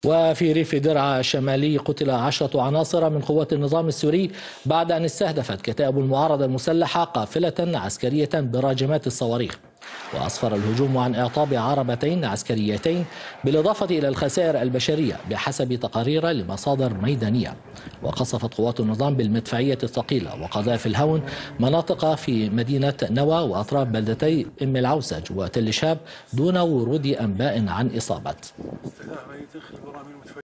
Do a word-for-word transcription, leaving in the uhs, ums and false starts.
وفي ريف درعا الشمالي قتل عشرة عناصر من قوات النظام السوري بعد أن استهدفت كتائب المعارضة المسلحة قافلة عسكرية براجمات الصواريخ. وأسفر الهجوم عن إعطاب عربتين عسكريتين بالإضافة إلى الخسائر البشرية بحسب تقارير لمصادر ميدانية. وقصفت قوات النظام بالمدفعية الثقيلة وقذائف الهون مناطق في مدينة نوى وأطراف بلدتي أم العوسج وتل شاب دون ورود أنباء عن إصابات.